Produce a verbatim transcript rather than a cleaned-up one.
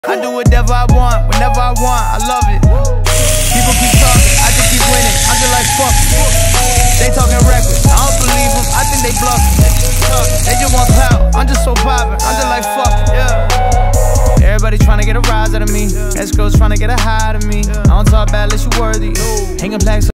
I do whatever I want, whenever I want, I love it. People keep talking, I just keep winning. I'm just like, fuck it. They talking reckless, I don't believe them, I think they bluffing. They just want clout, I'm just so poppin', I'm just like, fuck it, yeah. Everybody tryna get a rise out of me. Esco's tryna get a high out of me. I don't talk bad unless you worthy. Hanging plaques